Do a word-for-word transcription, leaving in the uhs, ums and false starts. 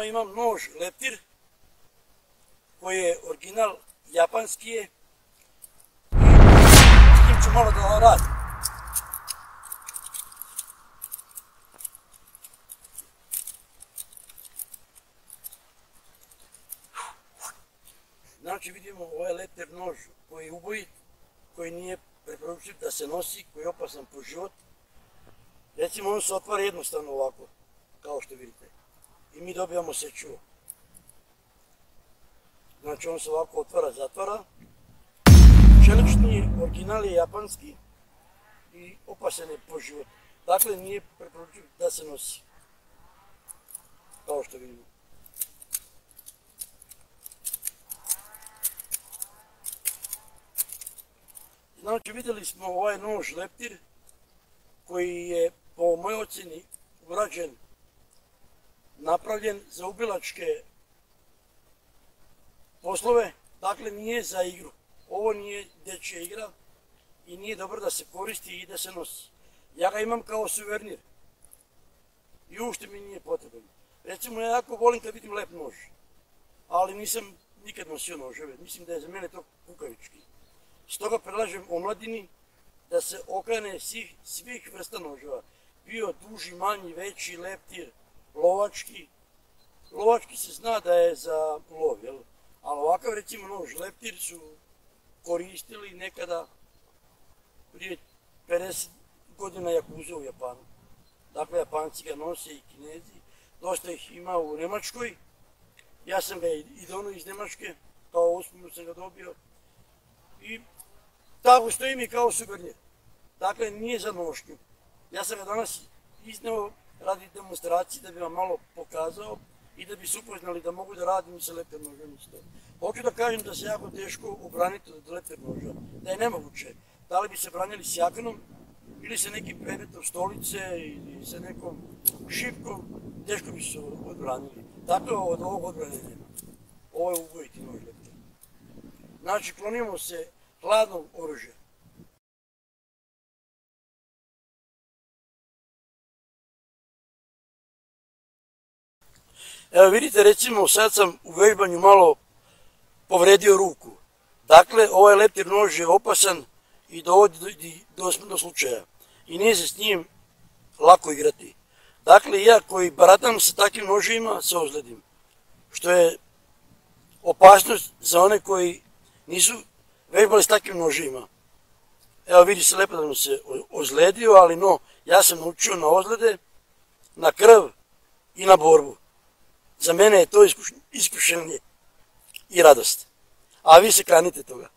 rukama imam nož leptir, koji je original japanski je. I s njim ću malo da radim. Znači vidimo ovaj leptir nož koji je ubojit, koji nije preporučljiv da se nosi, koji je opasan po život. Recimo on se otvara jednostavno ovako, kao što vidite. I mi dobijamo sečuvo. Znači on se ovako otvara, zatvara. Čelični original je japanski i opasan je po život. Dakle nije preporučljiv da se nosi. Kao što vidimo. Znači vidjeli smo ovaj nož leptir koji je po mojoj ocjeni urađen, napravljen za ubilačke poslove, dakle nije za igru. Ovo nije dečja igra i nije dobro da se koristi i da se nosi. Ja ga imam kao suvenir i uopšte mi nije potreban. Recimo ja jako volim kad vidim lep nož, ali nisam nikad nosio noževe, mislim da je za mene to kukavički. Stoga predlažem omladini da se okrene svih, svih vrsta noževa. Bio duži, manji, veći, leptir, lovački. Lovački se zna da je za lov, jel? Ali ovakav recimo nož leptir su koristili nekada prije pedeset godina Jakuza u Japanu. Dakle, Japanci ga nose i Kinezi. Dosta ih ima u Nemačkoj. Ja sam ga i donio iz Nemačke, kao uspomenu sam ga dobio. I tako stoji mi kao suvenir. Dakle, nije za nošnju. Ja sam ga danas izneo radi demonstracije da bi vam malo pokazao i da bi se upoznali da mogu da radim sa leptir nožem. Hoću da kažem da se jako teško obraniti od leptir noža, da je nemoguće. Da li bi se branili s jakanom ili sa nekim predmetom stolice ili sa nekom šipkom, teško bi se odbranili. Dakle, od ovog odbrane nema. Ovo je ubojiti nož leptir. Znači, klonimo se hladnog oružja. Evo vidite, recimo sad sam u vežbanju malo povredio ruku. Dakle, ovaj leptir nož je opasan i dovodi do smrtnog slučaja. I nije se s njim lako igrati. Dakle, ja koji baratam sa takvim nožima se ozledim. Što je opasnost za one koji nisu vežbali s takvim nožima. Evo vidi se lepo da mu se ozledio, ali no, ja sam naučio na ozlede, na krv i na borbu. Za mene je to iskušenje i radost. A vi se kanite toga.